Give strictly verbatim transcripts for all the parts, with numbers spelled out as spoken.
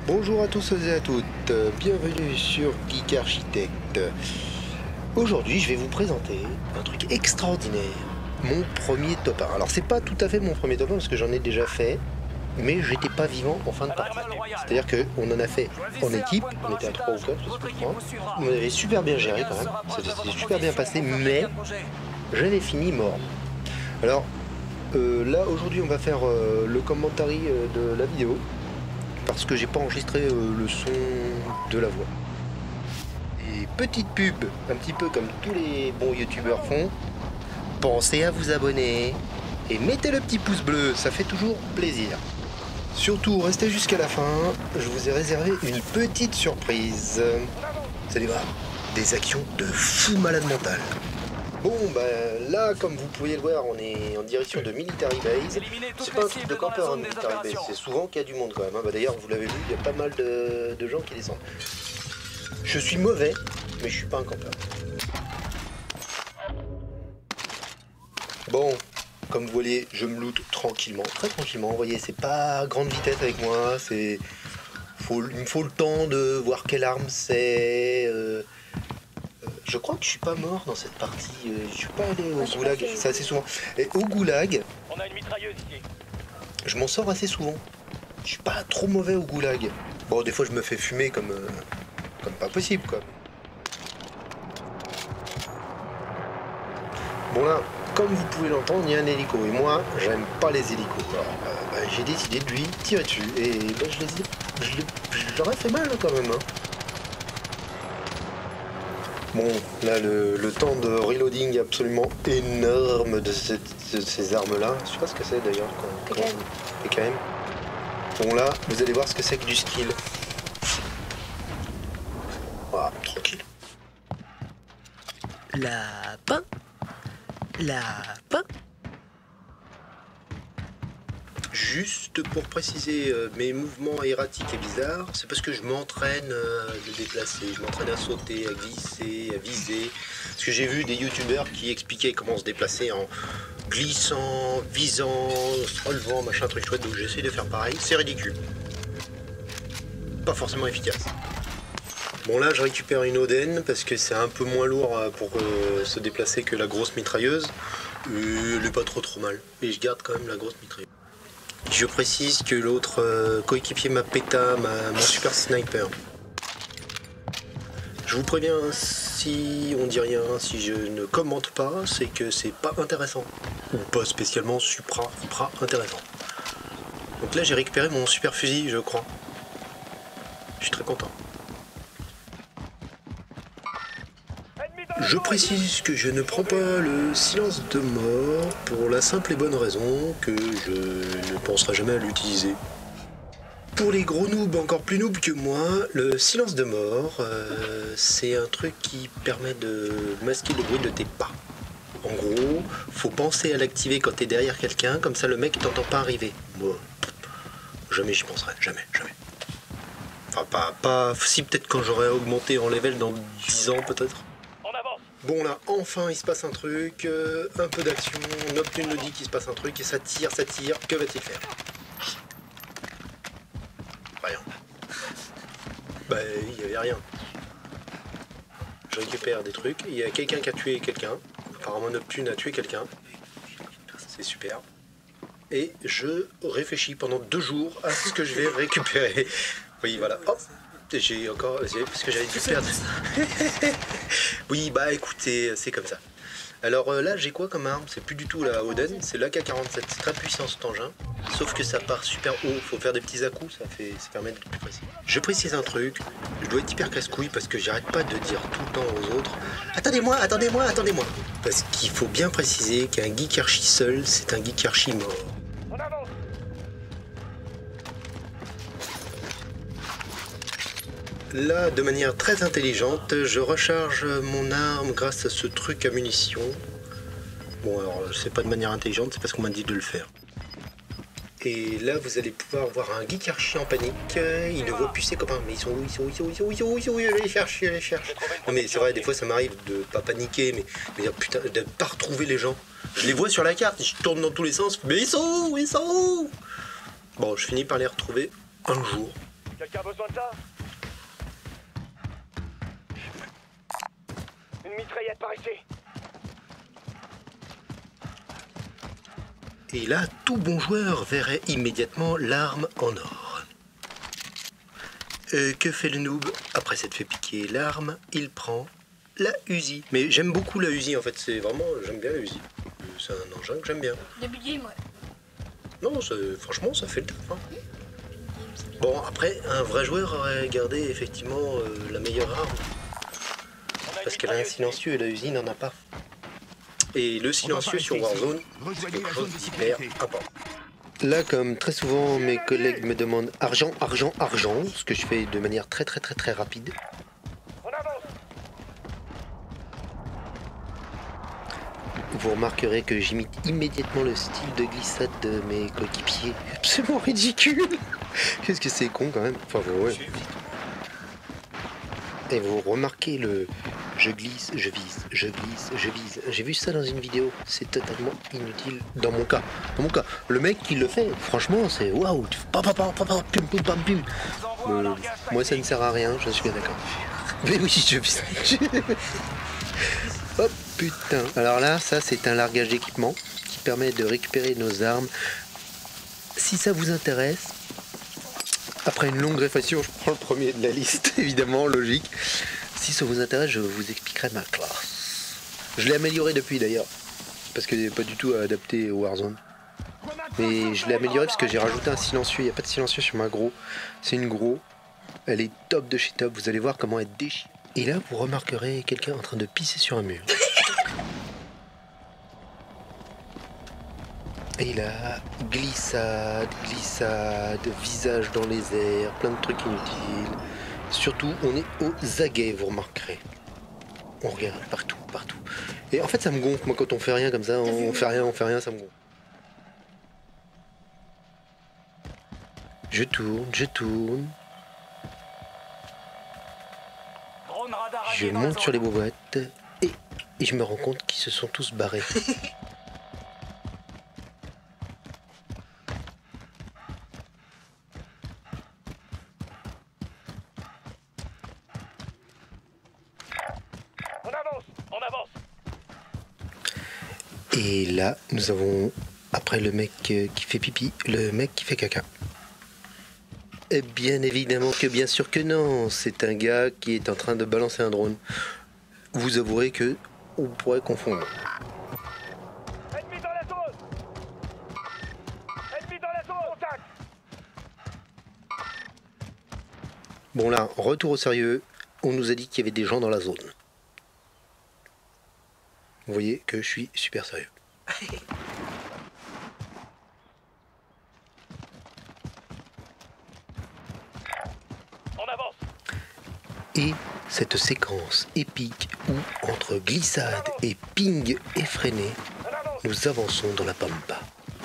Bonjour à tous et à toutes, bienvenue sur Geek Architect. Aujourd'hui je vais vous présenter un truc extraordinaire, mon premier top un. Alors c'est pas tout à fait mon premier top un parce que j'en ai déjà fait, mais j'étais pas vivant en fin de partie. C'est-à-dire qu'on en a fait en équipe, on était à trois ou quatre, je sais pas trop. On avait super bien géré quand même, c'était super bien passé, mais j'avais fini mort. Alors euh, là aujourd'hui on va faire euh, le commentary euh, de la vidéo. Parce que j'ai pas enregistré euh, le son de la voix. Et petite pub, un petit peu comme tous les bons youtubeurs font, pensez à vous abonner et mettez le petit pouce bleu, ça fait toujours plaisir. Surtout restez jusqu'à la fin, je vous ai réservé une petite surprise. Vous allez voir, des actions de fou malade mental. Bon bah là comme vous pouvez le voir on est en direction de Military Base. C'est pas un truc de campeur hein, Military Base, c'est souvent qu'il y a du monde quand même hein. Bah, d'ailleurs vous l'avez vu, il y a pas mal de, de gens qui descendent. Je suis mauvais mais je suis pas un campeur. Bon, comme vous voyez je me loot tranquillement, très tranquillement. Vous voyez c'est pas grande vitesse avec moi, c'est faut, il me faut le temps de voir quelle arme c'est. Euh... Je crois que je suis pas mort dans cette partie, je suis pas allé au goulag, c'est assez souvent. Et au goulag, on a une mitrailleuse ici. Je m'en sors assez souvent. Je suis pas trop mauvais au goulag. Bon, des fois je me fais fumer comme, euh, comme pas possible quoi. Bon là, comme vous pouvez l'entendre, il y a un hélico. Et moi, j'aime pas les hélicos. Alors, euh, bah, j'ai décidé de lui tirer dessus. Et bah, je les ai... je, je leur ai fait mal quand même. Hein. Bon, là, le, le temps de reloading absolument énorme de, cette, de ces armes-là. Je sais pas ce que c'est d'ailleurs. P K M. P K M. Bon, là, vous allez voir ce que c'est que du skill. Voilà, tranquille. Lapin. Lapin. Juste pour préciser euh, mes mouvements erratiques et bizarres, c'est parce que je m'entraîne euh, à me déplacer, je m'entraîne à sauter, à glisser, à viser. Parce que j'ai vu des youtubeurs qui expliquaient comment se déplacer en glissant, visant, se relevant, machin truc chouette, donc j'essaie de faire pareil, c'est ridicule. Pas forcément efficace. Bon là je récupère une Oden parce que c'est un peu moins lourd pour euh, se déplacer que la grosse mitrailleuse. Euh, elle est pas trop trop mal. Et je garde quand même la grosse mitrailleuse. Je précise que l'autre euh, coéquipier m'a péta ma, mon super sniper. Je vous préviens, si on dit rien, si je ne commente pas, c'est que c'est pas intéressant. Ou pas spécialement supra, supra intéressant. Donc là j'ai récupéré mon super fusil, je crois. Je suis très content. Je précise que je ne prends pas le silence de mort pour la simple et bonne raison que je ne penserai jamais à l'utiliser. Pour les gros noobs encore plus noobs que moi, le silence de mort, euh, c'est un truc qui permet de masquer le bruit de tes pas. En gros, faut penser à l'activer quand t'es derrière quelqu'un, comme ça le mec t'entend pas arriver. Moi, jamais j'y penserai, jamais, jamais. Enfin, pas, pas si peut-être quand j'aurai augmenté en level dans dix ans peut-être. Bon là, enfin il se passe un truc, euh, un peu d'action, Noctune nous dit qu'il se passe un truc et ça tire, ça tire, que va-t-il faire? Rien. Bah il n'y avait rien. Je récupère des trucs, il y a quelqu'un qui a tué quelqu'un, apparemment Noctune a tué quelqu'un, c'est super. Et je réfléchis pendant deux jours à ce que je vais récupérer. Oui voilà, hop. J'ai encore, parce que j'avais dû perdre. Oui, bah écoutez, c'est comme ça. Alors euh, là, j'ai quoi comme arme? C'est plus du tout la Oden, c'est l'A K quarante-sept. C'est très puissant cet engin, sauf que ça part super haut. Faut faire des petits à-coups, ça, fait, ça permet d'être plus précis. Je précise un truc, je dois être hyper casse-couille parce que j'arrête pas de dire tout le temps aux autres attendez-moi, attendez-moi, attendez-moi. Parce qu'il faut bien préciser qu'un geek archi seul, c'est un geek archi mort. Là, de manière très intelligente, je recharge mon arme grâce à ce truc à munitions. Bon, alors, c'est pas de manière intelligente, c'est parce qu'on m'a dit de le faire. Et là, vous allez pouvoir voir un geek archi en panique. Il ne voit plus ses copains. Mais ils sont où? Ils sont où? Ils sont où? Ils sont où? Ils sont où? Ils sont où? Allez les chercher, allez les chercher. Non, mais c'est vrai, des fois, ça m'arrive de pas paniquer, mais de dire putain, de pas retrouver les gens. Je les vois sur la carte, je tourne dans tous les sens. Mais ils sont où? Ils sont où? Bon, je finis par les retrouver un jour. Quelqu'un a besoin de ça? Une mitraillette par ici. Et là, tout bon joueur verrait immédiatement l'arme en or. Euh, que fait le noob? Après s'être fait piquer l'arme, il prend la Uzi. Mais j'aime beaucoup la Uzi en fait, c'est vraiment, j'aime bien la Uzi. C'est un engin que j'aime bien. Début de game, ouais. Non, ça, franchement, ça fait le taf. Hein. Bon, après, un vrai joueur aurait gardé effectivement euh, la meilleure arme. Parce qu'elle a un silencieux et la Uzi n'en a pas. Et le silencieux sur Warzone, c'est quelque chose d'hyper important. Là, comme très souvent, mes collègues me demandent argent, argent, argent, ce que je fais de manière très très très très rapide. Vous remarquerez que j'imite immédiatement le style de glissade de mes coéquipiers. Absolument ridicule. Qu'est-ce que c'est con quand même. Enfin, ouais. Et vous remarquez le... Je glisse, je vise, je glisse, je vise. J'ai vu ça dans une vidéo. C'est totalement inutile. Dans mon cas. Dans mon cas. Le mec qui le fait, franchement, c'est waouh. Euh, moi, ça ne sert à rien. Je suis bien d'accord. Mais oui, je vise. Hop, putain. Alors là, ça, c'est un largage d'équipement qui permet de récupérer nos armes. Si ça vous intéresse, après une longue réflexion, je prends le premier de la liste, évidemment, logique. Si ça vous intéresse, je vous expliquerai ma classe. Je l'ai amélioré depuis d'ailleurs, parce que n'est pas du tout adapté au Warzone. Mais je l'ai amélioré parce que j'ai rajouté un silencieux. Il n'y a pas de silencieux sur ma gros. C'est une gros. Elle est top de chez top. Vous allez voir comment elle déchire. Et là, vous remarquerez quelqu'un en train de pisser sur un mur. Et là, glissade, glissade, visage dans les airs, plein de trucs inutiles. Surtout, on est aux aguets, vous remarquerez. On regarde partout, partout. Et en fait, ça me gonfle, moi, quand on fait rien comme ça, on fait rien, on fait rien, ça me gonfle. Je tourne, je tourne. Je monte sur les boîtes et, et je me rends compte qu'ils se sont tous barrés. On avance, on avance. Et là, nous avons, après le mec qui fait pipi, le mec qui fait caca. Et bien évidemment que bien sûr que non, c'est un gars qui est en train de balancer un drone. Vous avouerez que on pourrait confondre. Ennemi dans la zone. Ennemi dans la zone. Contact. Bon là, retour au sérieux, on nous a dit qu'il y avait des gens dans la zone. Vous voyez que je suis super sérieux. Et cette séquence épique où, entre glissade et ping effréné, nous avançons dans la pampa.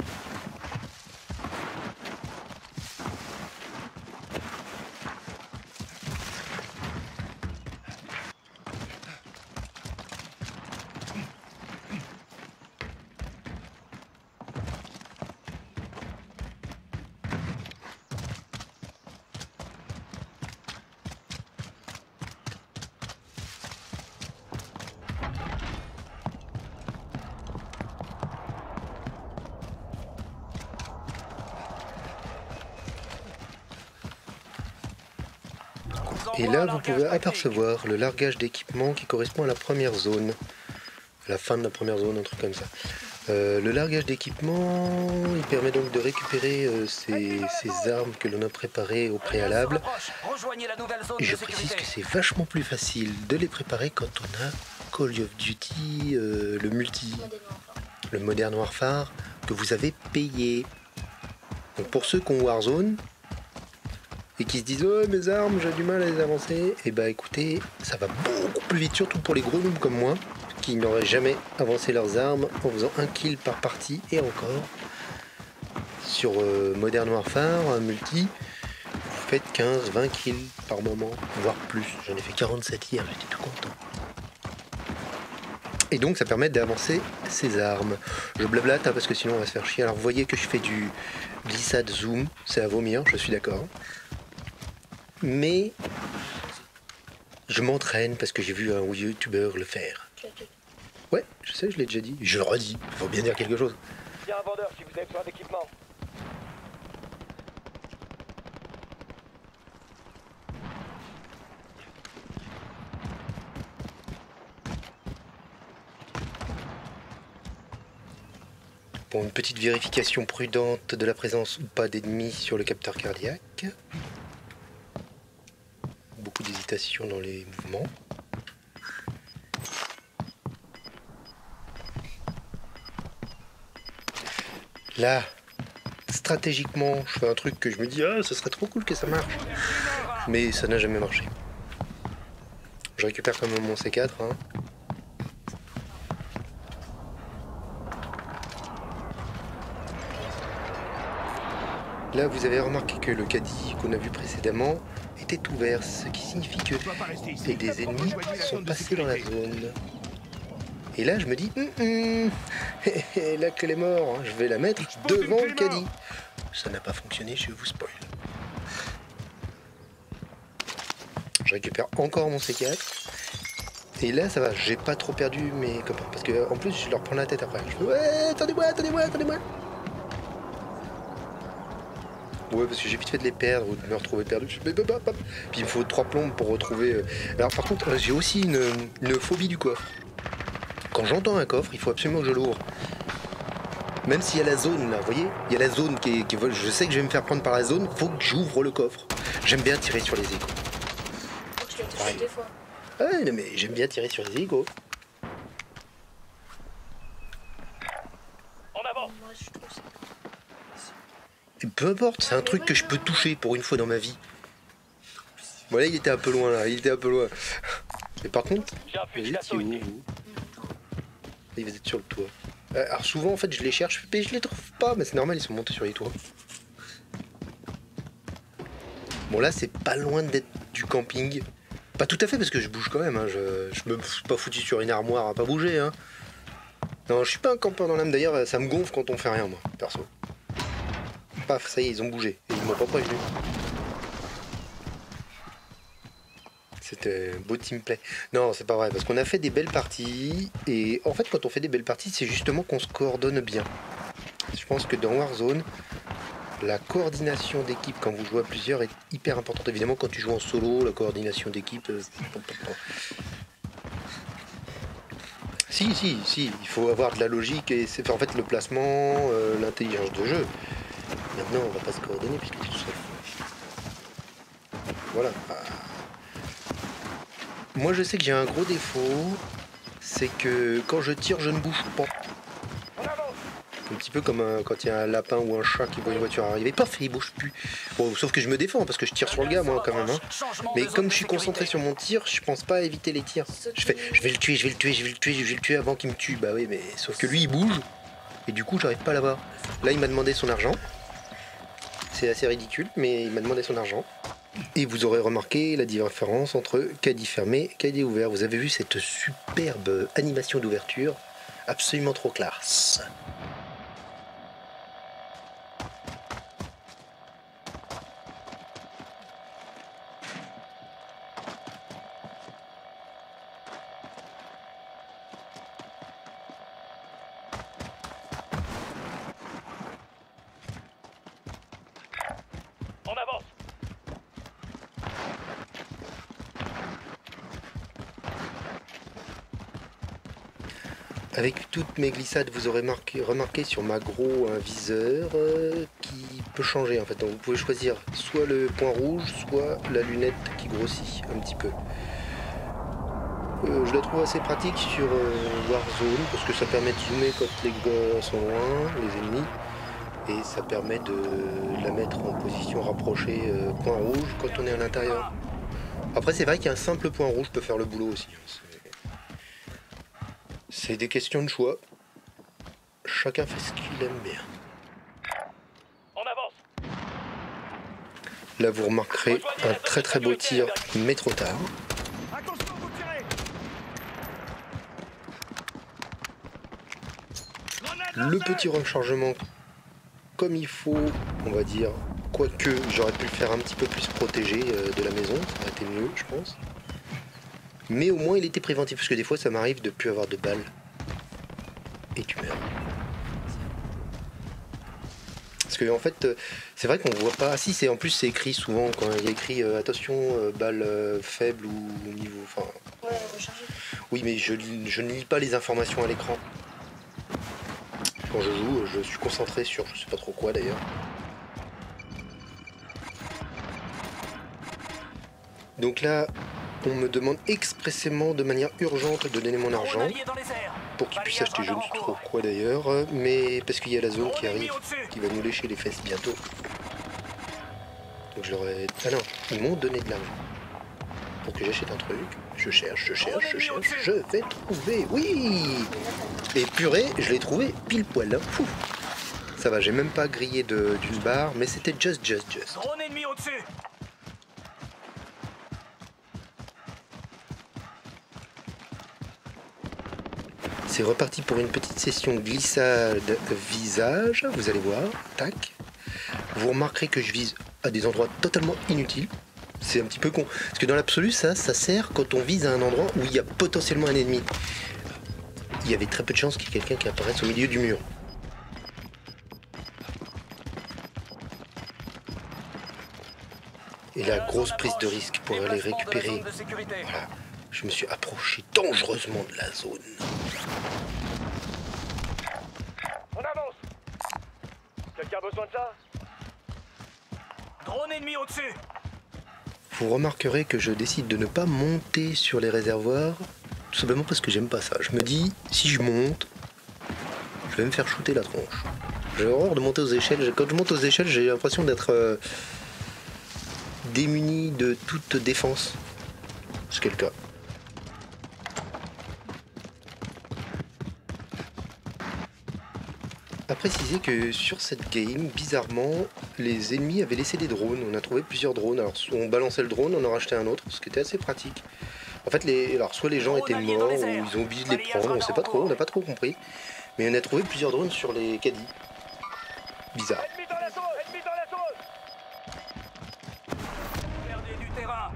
Et là, vous pouvez apercevoir le largage d'équipement qui correspond à la première zone. À la fin de la première zone, un truc comme ça. Euh, le largage d'équipement, il permet donc de récupérer euh, ces, ces armes que l'on a préparées au préalable. Et je précise que c'est vachement plus facile de les préparer quand on a Call of Duty, euh, le multi, le Modern Warfare, que vous avez payé. Donc pour ceux qui ont Warzone, et qui se disent oh mes armes j'ai du mal à les avancer, et bah écoutez ça va beaucoup plus vite, surtout pour les gros noobs comme moi qui n'auraient jamais avancé leurs armes en faisant un kill par partie. Et encore sur euh, Modern Warfare un multi vous faites quinze vingt kills par moment, voire plus. J'en ai fait quarante-sept hier, j'étais tout content. Et donc ça permet d'avancer ses armes. Je blablate hein, parce que sinon on va se faire chier. Alors vous voyez que je fais du glissade zoom, c'est à vomir, je suis d'accord. mais je m'entraîne parce que j'ai vu un youtubeur le faire. Ouais, je sais, je l'ai déjà dit. Je le redis, il faut bien dire quelque chose. Il y a un vendeur si vous avez besoin d'équipement. Bon, une petite vérification prudente de la présence ou pas d'ennemis sur le capteur cardiaque. Beaucoup d'hésitation dans les mouvements. Là, stratégiquement, je fais un truc que je me dis, ah, ce serait trop cool que ça marche. Mais ça n'a jamais marché. Je récupère quand même mon C quatre. Hein. Là, vous avez remarqué que le caddie qu'on a vu précédemment était ouvert, ce qui signifie que des ennemis sont passés dans la zone. Et là, je me dis, hum, hum, la clé est mort, hein, je vais la mettre devant le caddie. Ça n'a pas fonctionné, je vous spoil. Je récupère encore mon C quatre. Et là, ça va, j'ai pas trop perdu mes copains. Parce que en plus, je leur prends la tête après. Je fais, ouais, attendez-moi, attendez-moi, attendez-moi. Ouais, parce que j'ai vite fait de les perdre ou de me retrouver perdu. Je fais, puis il me faut trois plombes pour retrouver. Alors, par contre, j'ai aussi une, une phobie du coffre. Quand j'entends un coffre, il faut absolument que je l'ouvre. Même s'il y a la zone là, vous voyez, il y a la zone qui est, qui est, je sais que je vais me faire prendre par la zone, faut que j'ouvre le coffre. J'aime bien tirer sur les égos. Tu l'as touché deux fois. Ouais, non, mais j'aime bien tirer sur les égos. En avant. Moi, je trouve ça. Et peu importe, c'est un truc que je peux toucher pour une fois dans ma vie. Voilà, il était un peu loin là, il était un peu loin. Et par contre, J'ai un vous fusil étiez d'assaut où ici. vous ? Et vous êtes sur le toit. Alors souvent en fait je les cherche, mais je les trouve pas, mais c'est normal, ils sont montés sur les toits. Bon là c'est pas loin d'être du camping. Pas tout à fait parce que je bouge quand même, hein. je, je me suis pas foutu sur une armoire à pas bouger. Hein. Non, je suis pas un campeur dans l'âme, d'ailleurs ça me gonfle quand on fait rien moi, perso. Paf, ça y est, ils ont bougé, et ils m'ont pas prévenu. C'était un beau team play. Non, c'est pas vrai, parce qu'on a fait des belles parties, et en fait, quand on fait des belles parties, c'est justement qu'on se coordonne bien. Je pense que dans Warzone, la coordination d'équipe quand vous jouez à plusieurs est hyper importante. Évidemment, quand tu joues en solo, la coordination d'équipe... Euh... Si, si, si, il faut avoir de la logique, et c'est en fait le placement, euh, l'intelligence de jeu. Maintenant, on va pas se coordonner puisque tu es tout seul. Voilà. Moi, je sais que j'ai un gros défaut, c'est que quand je tire, je ne bouge pas. Un petit peu comme un, quand il y a un lapin ou un chat qui voit une voiture arriver, paf, il bouge plus. Bon, sauf que je me défends parce que je tire sur le gars, moi, quand même. Hein. Mais comme je suis concentré sur mon tir, je pense pas à éviter les tirs. Je fais, je vais le tuer, je vais le tuer, je vais le tuer, je vais le tuer avant qu'il me tue. Bah oui, mais sauf que lui, il bouge et du coup, j'arrive pas à l'avoir. Là, il m'a demandé son argent. C'est assez ridicule, mais il m'a demandé son argent. Et vous aurez remarqué la différence entre caddie fermé et caddie ouvert. Vous avez vu cette superbe animation d'ouverture, absolument trop classe. On avance. Avec toutes mes glissades, vous aurez marqué, remarqué sur ma gros un viseur euh, qui peut changer en fait. Donc vous pouvez choisir soit le point rouge, soit la lunette qui grossit un petit peu. Euh, je la trouve assez pratique sur euh, Warzone parce que ça permet de zoomer quand les gars sont loin, les ennemis. Et ça permet de la mettre en position rapprochée euh, point rouge quand on est à l'intérieur. Après c'est vrai qu'un simple point rouge peut faire le boulot aussi. C'est des questions de choix. Chacun fait ce qu'il aime bien. On avance. Là vous remarquerez un très très beau tir, mais trop tard. Attention, vous tirez. Le petit rechargement comme il faut, on va dire, Quoique, j'aurais pu le faire un petit peu plus protégé euh, de la maison, ça aurait été mieux, je pense. Mais au moins, il était préventif, parce que des fois, ça m'arrive de plus avoir de balles. Et tu meurs. Parce que en fait, euh, c'est vrai qu'on voit pas. Ah, si, c'est en plus c'est écrit souvent quand il y a écrit euh, attention euh, balle euh, faible ou niveau. Enfin. Ouais, recharger. Oui, mais je, je ne lis pas les informations à l'écran. Quand je joue, je suis concentré sur je sais pas trop quoi d'ailleurs. Donc là, on me demande expressément de manière urgente de donner mon argent pour qu'il puisse acheter je ne sais trop quoi d'ailleurs, mais parce qu'il y a la zone qui arrive, qui va nous lécher les fesses bientôt. Donc je leur ai... Ah non, ils m'ont donné de l'argent pour que j'achète un truc. Je cherche, je cherche, je cherche, je vais trouver, oui. Et purée, je l'ai trouvé pile poil. Hein. Fou. Ça va, j'ai même pas grillé d'une barre, mais c'était just, just, just. Drone ennemi au-dessus. C'est reparti pour une petite session glissade visage, vous allez voir, tac. Vous remarquerez que je vise à des endroits totalement inutiles. C'est un petit peu con. Parce que dans l'absolu, ça, ça sert quand on vise à un endroit où il y a potentiellement un ennemi. Il y avait très peu de chances qu'il y ait quelqu'un qui apparaisse au milieu du mur. Et la grosse prise de risque pour aller récupérer. Voilà. Je me suis approché dangereusement de la zone. On avance. Quelqu'un a besoin de ça? Drone ennemi au-dessus. Vous remarquerez que je décide de ne pas monter sur les réservoirs, tout simplement parce que j'aime pas ça. Je me dis, si je monte, je vais me faire shooter la tronche. J'ai horreur de monter aux échelles. Quand je monte aux échelles, j'ai l'impression d'être euh, démuni de toute défense. Ce qui est le cas. À préciser que sur cette game, bizarrement, les ennemis avaient laissé des drones. On a trouvé plusieurs drones. Alors, on balançait le drone, on en rachetait un autre, ce qui était assez pratique. En fait, les, alors, soit les gens étaient morts, ou ils ont oublié de les prendre, on sait pas trop, on n'a pas trop compris. Mais on a trouvé plusieurs drones sur les caddies. Bizarre. Ennemi dans la zone. Ennemi dans la zone. Perdez du terrain.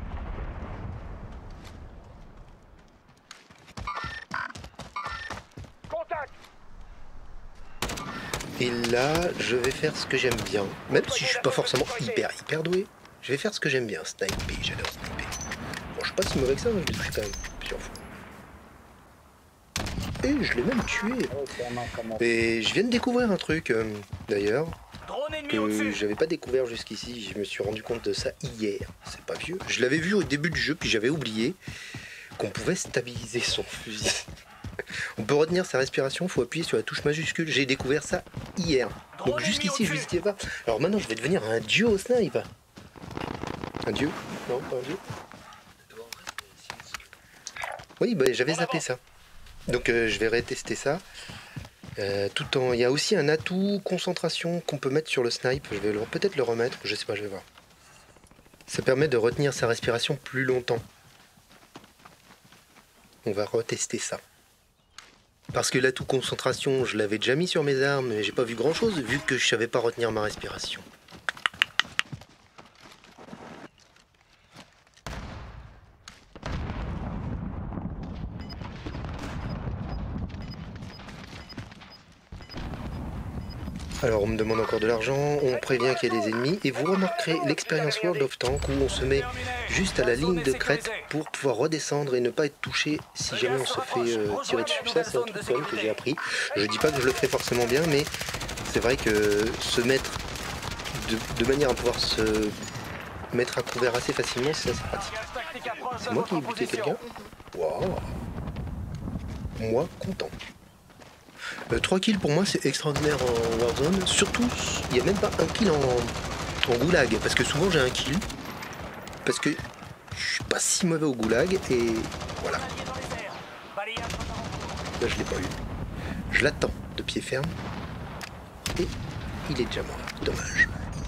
Contact. Et là, je vais faire ce que j'aime bien. Même si je suis pas forcément hyper hyper doué, je vais faire ce que j'aime bien. Sniper, j'adore sniper. Bon, je suis pas si mauvais que ça, mais je l'ai touché quand même plusieurs fois. Et je l'ai même tué. Et je viens de découvrir un truc, euh, d'ailleurs, que j'avais pas découvert jusqu'ici. Je me suis rendu compte de ça hier. C'est pas vieux. Je l'avais vu au début du jeu, puis j'avais oublié qu'on pouvait stabiliser son fusil. On peut retenir sa respiration, il faut appuyer sur la touche majuscule. J'ai découvert ça hier. Donc jusqu'ici, je ne visitais pas. Alors maintenant, je vais devenir un dieu au snipe. Un dieu? Non, pas un dieu. Oui, bah, j'avais zappé ça. Donc euh, je vais retester ça. Euh, tout en, il y a aussi un atout concentration qu'on peut mettre sur le snipe. Je vais peut-être le remettre, je sais pas, je vais voir. Ça permet de retenir sa respiration plus longtemps. On va retester ça. Parce que l'atout concentration, je l'avais déjà mis sur mes armes, mais j'ai pas vu grand chose vu que je savais pas retenir ma respiration. Alors on me demande encore de l'argent, on prévient qu'il y a des ennemis et vous remarquerez l'expérience World of Tanks où on se met juste à la ligne de crête pour pouvoir redescendre et ne pas être touché si jamais on se fait euh, tirer dessus. Ça c'est un truc quand même que j'ai appris. Je dis pas que je le fais forcément bien, mais c'est vrai que se mettre de, de manière à pouvoir se mettre à couvert assez facilement, c'est assez pratique. C'est moi qui ai buté quelqu'un. Waouh. Moi content. Euh, trois kills pour moi c'est extraordinaire en Warzone, surtout il n'y a même pas un kill en, en goulag, parce que souvent j'ai un kill, parce que je suis pas si mauvais au goulag, et voilà. Là je l'ai pas eu. Je l'attends de pied ferme, et il est déjà mort, dommage.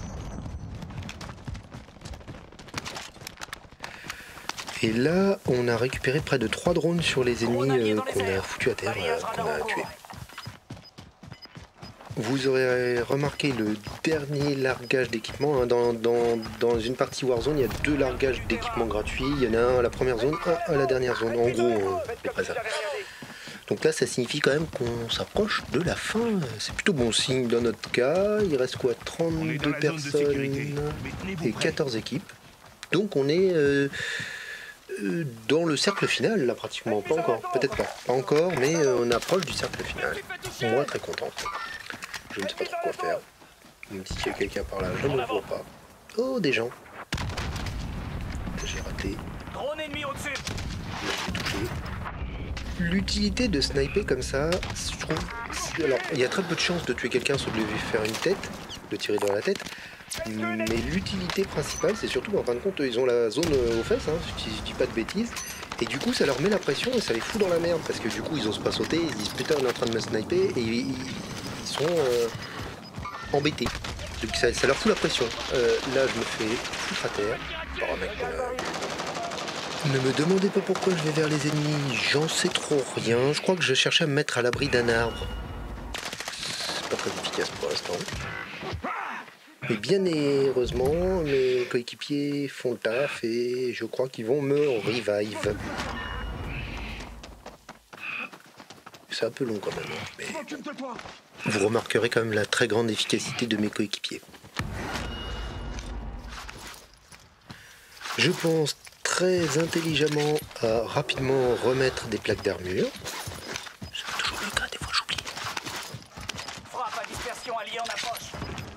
Et là on a récupéré près de trois drones sur les ennemis euh, qu'on a foutus à terre, euh, qu'on a tués. vous aurez remarqué le dernier largage d'équipement. Hein. Dans, dans, dans une partie Warzone, il y a deux largages d'équipement gratuits. Il y en a un à la première zone, un à la dernière zone. En gros, c'est pas ça. Donc là, ça signifie quand même qu'on s'approche de la fin. C'est plutôt bon signe dans notre cas. Il reste quoi, trente-deux personnes et quatorze équipes. Donc on est euh, euh, dans le cercle final, là, pratiquement. Pas encore, peut-être pas. Pas encore, mais euh, on approche du cercle final. Moi, très content. Je ne sais pas trop quoi faire. Même s'il y a quelqu'un par là, je ne le vois pas. Oh, des gens. J'ai raté. Drone ennemi au-dessus. J'ai touché. L'utilité de sniper comme ça, je trouve... Alors, il y a très peu de chances de tuer quelqu'un sauf de lui faire une tête, de tirer dans la tête. Mais l'utilité principale, c'est surtout, en fin de compte, ils ont la zone aux fesses, hein, si je dis pas de bêtises. Et du coup, ça leur met la pression et ça les fout dans la merde. Parce que du coup, ils osent pas sauter, ils se disent putain, on est en train de me sniper. Et ils, ils sont euh, embêtés. Donc ça, ça leur fout la pression. Euh, là, je me fais foutre à terre. Par un mec, euh... Ne me demandez pas pourquoi je vais vers les ennemis, j'en sais trop rien. Je crois que je cherchais à me mettre à l'abri d'un arbre. C'est pas très efficace pour l'instant. Mais bien heureusement, mes coéquipiers font le taf et je crois qu'ils vont me revive. C'est un peu long quand même, mais vous remarquerez quand même la très grande efficacité de mes coéquipiers. Je pense très intelligemment à rapidement remettre des plaques d'armure. C'est toujours le cas, des fois j'oublie. Frappe à dispersion alliée en approche.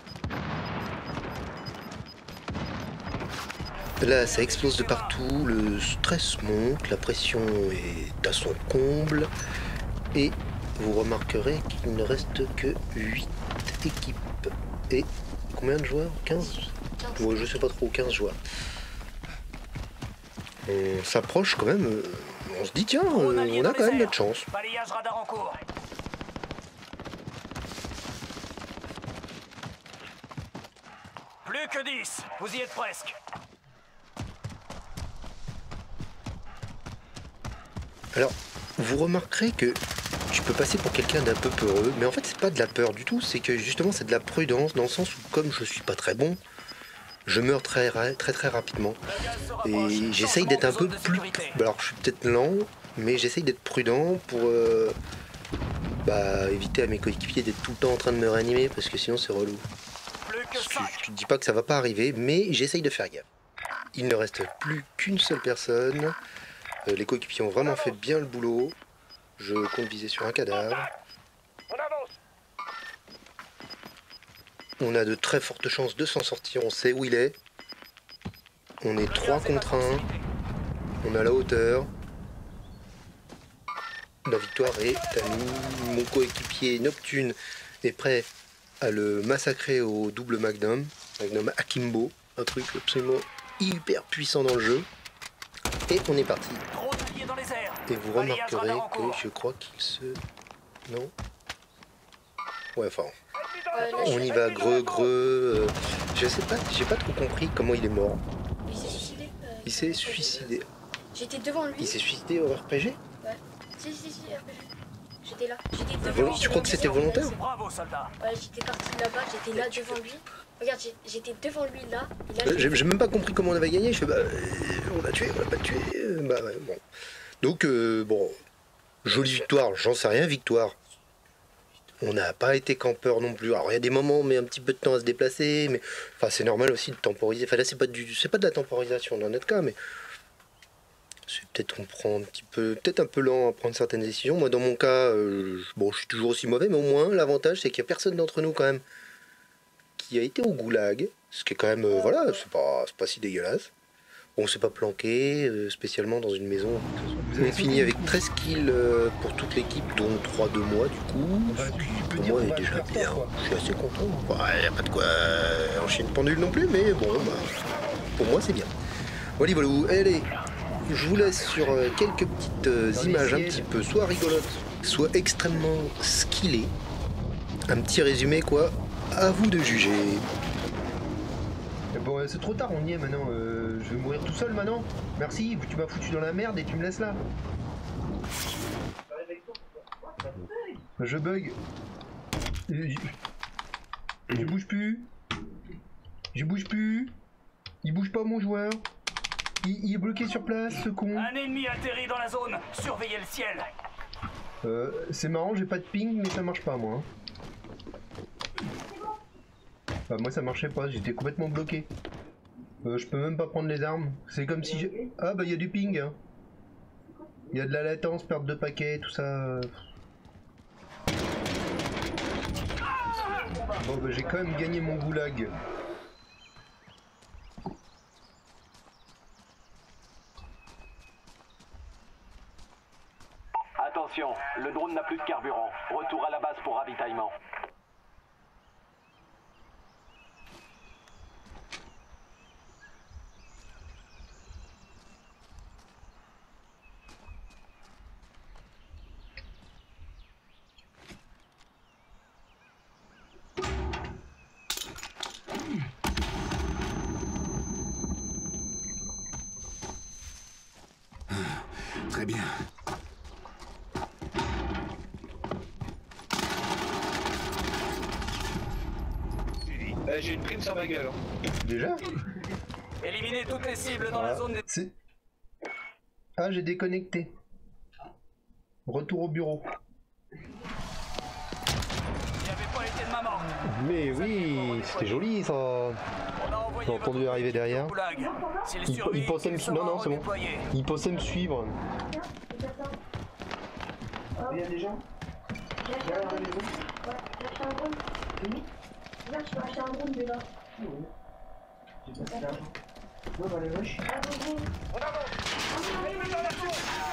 Là, ça explose de partout, le stress monte, la pression est à son comble. Et vous remarquerez qu'il ne reste que huit équipes. Et combien de joueurs? quinze? Ouais, je sais pas trop, quinze joueurs. On s'approche quand même, euh, on se dit tiens, euh, on a quand même notre chance. Balayage radar en cours. Plus que dix, vous y êtes presque. Alors, vous remarquerez que je peux passer pour quelqu'un d'un peu peureux, mais en fait c'est pas de la peur du tout, c'est que justement c'est de la prudence, dans le sens où comme je suis pas très bon, je meurs très très très rapidement. Et j'essaye d'être un peu plus... Alors je suis peut-être lent, mais j'essaye d'être prudent pour euh, bah, éviter à mes coéquipiers d'être tout le temps en train de me réanimer, parce que sinon c'est relou. Je ne dis pas que ça va pas arriver, mais j'essaye de faire gaffe. Il ne reste plus qu'une seule personne. Euh, les coéquipiers ont vraiment fait bien le boulot. Je compte viser sur un cadavre. On avance. On a de très fortes chances de s'en sortir, on sait où il est. On est trois contre un. On a la hauteur. La victoire est à nous. Mon coéquipier Noctune est prêt à le massacrer au double Magnum. Magnum Akimbo. Un truc absolument hyper puissant dans le jeu. Et on est parti. Et vous remarquerez que je crois qu'il se... Non? Ouais, enfin... On y va, greux, greux... Euh, je sais pas, j'ai pas trop compris comment il est mort. Il s'est suicidé. Euh, il s'est suicidé. J'étais devant lui. Il s'est suicidé au R P G? Ouais. Si, si, si, R P G. J'étais là. J'étais devant Vol... lui. Tu crois que c'était volontaire? Bravo, soldat. Ouais, j'étais parti là-bas, j'étais là devant lui. Regarde, j'étais devant lui là. Euh, j'ai même pas compris comment on avait gagné. Je fais bah... Euh, on l'a tué, on l'a pas tué. Bah ouais, bon. Donc, euh, bon... Jolie victoire, j'en sais rien, victoire. On n'a pas été campeur non plus. Alors il y a des moments où on met un petit peu de temps à se déplacer, mais enfin c'est normal aussi de temporiser. Enfin là c'est pas du, c'est pas de la temporisation dans notre cas, mais c'est peut-être qu'on prend un petit peu, peut-être un peu lent à prendre certaines décisions. Moi dans mon cas, euh, bon je suis toujours aussi mauvais, mais au moins l'avantage c'est qu'il y a personne d'entre nous quand même qui a été au goulag, ce qui est quand même, euh, voilà, c'est pas, c'est pas si dégueulasse. On s'est pas planqué, euh, spécialement dans une maison. On finit avec treize kills euh, pour toute l'équipe, dont trois de moi du coup. Ce qui pour moi est déjà bien. Je suis assez content. Il n'y a pas de quoi euh, enchaîner une pendule non plus, mais bon, bah, pour moi c'est bien. Voilà, voilà. Allez, je vous laisse sur euh, quelques petites euh, images un petit peu soit rigolotes, soit extrêmement skillées. Un petit résumé quoi, à vous de juger. Bon, c'est trop tard, on y est maintenant. Euh, je vais mourir tout seul maintenant. Merci, tu m'as foutu dans la merde et tu me laisses là. Je bug. Je... je bouge plus. Je bouge plus. Il bouge pas mon joueur. Il, il est bloqué sur place, ce con. Un ennemi atterrit dans la zone. Surveillez le ciel. Euh, c'est marrant, j'ai pas de ping, mais ça marche pas, moi. Bah, moi, ça marchait pas, j'étais complètement bloqué. Euh, je peux même pas prendre les armes. C'est comme si je... Ah, bah, il y a du ping. Hein. Il y a de la latence, perte de paquets, tout ça. Bon, bah, j'ai quand même gagné mon goulag. Attention, le drone n'a plus de carburant. Retour à la base pour ravitaillement. Très bien. Euh, J'ai une prime sur ma gueule. Déjà? Éliminez toutes les cibles dans Ah, la zone des... c'est... Ah, j'ai déconnecté. Retour au bureau. Il n'y avait pas été de maman. Mais oui, c'était joli ça. On a envoyé J'ai entendu votre arriver équipe derrière. au goulag. S'il Il, survit, il pensait me il suivre. sera Non, non, c'est bon. redéployé. Il pensait me suivre. Il y a des gens. J'ai acheté un drone. Ouais, j'ai acheté un drone. Regarde, je peux acheter un drone déjà. J'ai pas de l'argent. Ouais, bah les vaches. Ah, bon, bon. On avance. Ennemi dans la zone.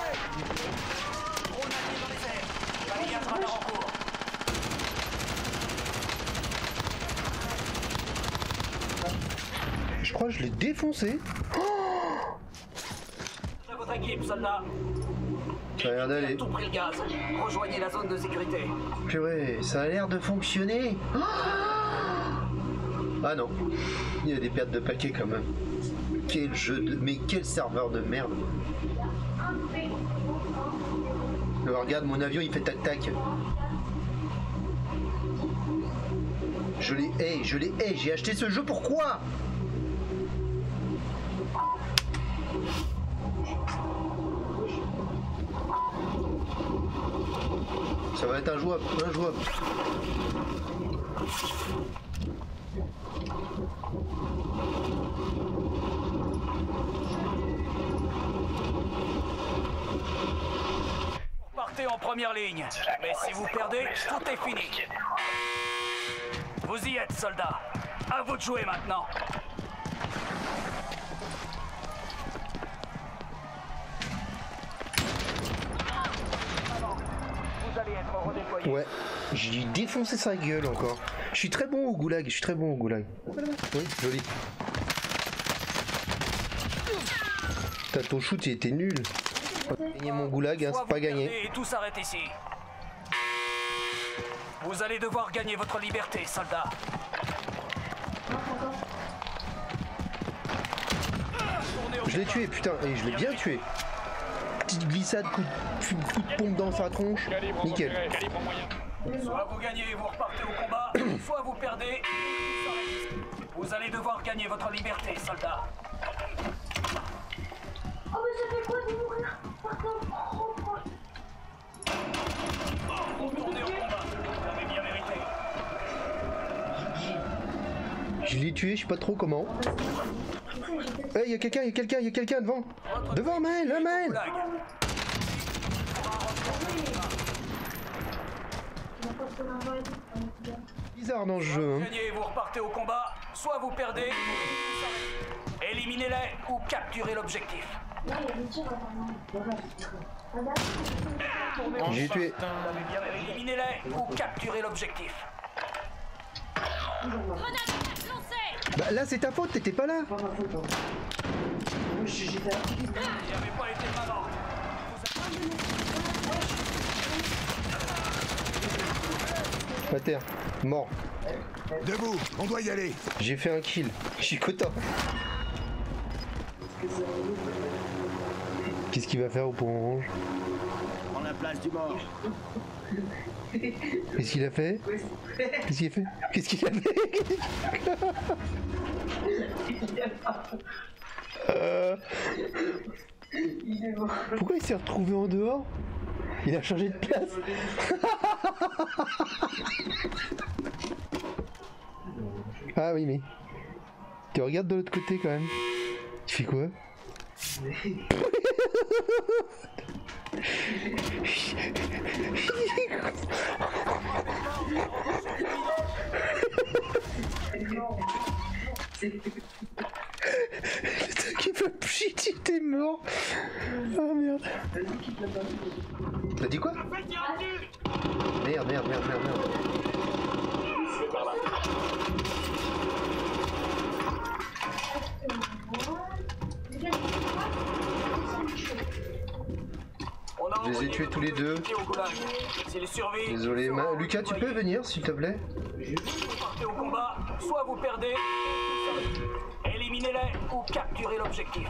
Drone allié dans les airs. Balayage radar en cours. Je crois que je l'ai défoncé. À votre équipe, soldats. Ça a l'air d'aller. Tout pris le gaz. Rejoignez la zone de sécurité. Purée, ça a l'air de fonctionner. Ah non, il y a des pertes de paquets quand même. Quel jeu de... Mais quel serveur de merde. Alors, regarde, mon avion il fait tac-tac. Je l'ai hais, je l'ai hais, j'ai acheté ce jeu pourquoi? Ça va être injouable, injouable. Partez en première ligne. Mais si vous perdez, tout est fini. Vous y êtes, soldats. À vous de jouer maintenant. Vous allez être redéployés. Ouais, j'ai défoncé sa gueule encore. Je suis très bon au goulag, je suis très bon au goulag. Oui, joli. T'as ton shoot, il était nul. Gagner mon goulag, hein, Soit c'est pas vous gagné. perdez et tout s'arrête ici. Vous allez devoir gagner votre liberté, soldats. Je l'ai tué, putain, et je l'ai bien tué. Petite glissade, coup de, coup de pompe dans sa tronche. Nickel. Soit vous gagnez et vous repartez au combat, soit vous perdez et tout s'arrête ici. Vous allez devoir gagner votre liberté, soldats. Oh, mais ça fait quoi de mourir? Pardon. Oh, oh. Retournez au combat, vous l'avez bien mérité. Je l'ai tué, je sais pas trop comment. Eh, hey, y'a quelqu'un, y'a quelqu'un, y'a quelqu'un devant. Devant, Maël, là, Maël. Goulag. Bizarre dans ce jeu, Vous hein. gagnez et vous repartez au combat, soit vous perdez et tout s'arrête. Éliminez-les ou capturez l'objectif. Là, il y a des tirs apparemment. Regarde. J'ai tué. Vous l'avez bien mérité. Éliminez-les ou capturez l'objectif. Bah là, c'est ta faute, t'étais pas là. Pas ma faute, hein. Moi, j'ai- j'étais à... Il n'y avait pas été de maman. À terre, mort. Debout, on doit y aller. J'ai fait un kill. Je suis content. Qu'est-ce qu'il va faire au point orange? Prends la place du mort. Qu'est-ce qu'il a fait? Qu'est-ce qu'il a fait? Qu'est-ce qu'il a fait? euh... Pourquoi il s'est retrouvé en dehors? Il a changé de place. Ah oui, mais tu regardes de l'autre côté quand même. Tu fais quoi? Le truc qui fait pchit, t'es mort. Oh merde. T'as dit quoi? Merde, merde, merde, merde, merde. Je les ai tués tous les deux. Désolé, Ma... Lucas, tu peux venir s'il te plaît? Vous partez au combat, soit vous perdez, éliminez-les ou capturez l'objectif.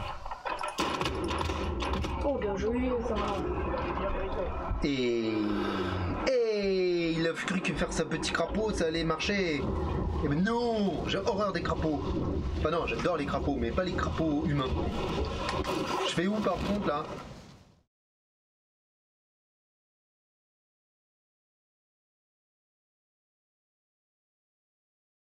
Oh, bien joué, ça. Et... Et il a cru que faire sa petit crapaud, ça allait marcher. Et ben non, j'ai horreur des crapauds. Enfin non, j'adore les crapauds, mais pas les crapauds humains. Je fais où par contre là?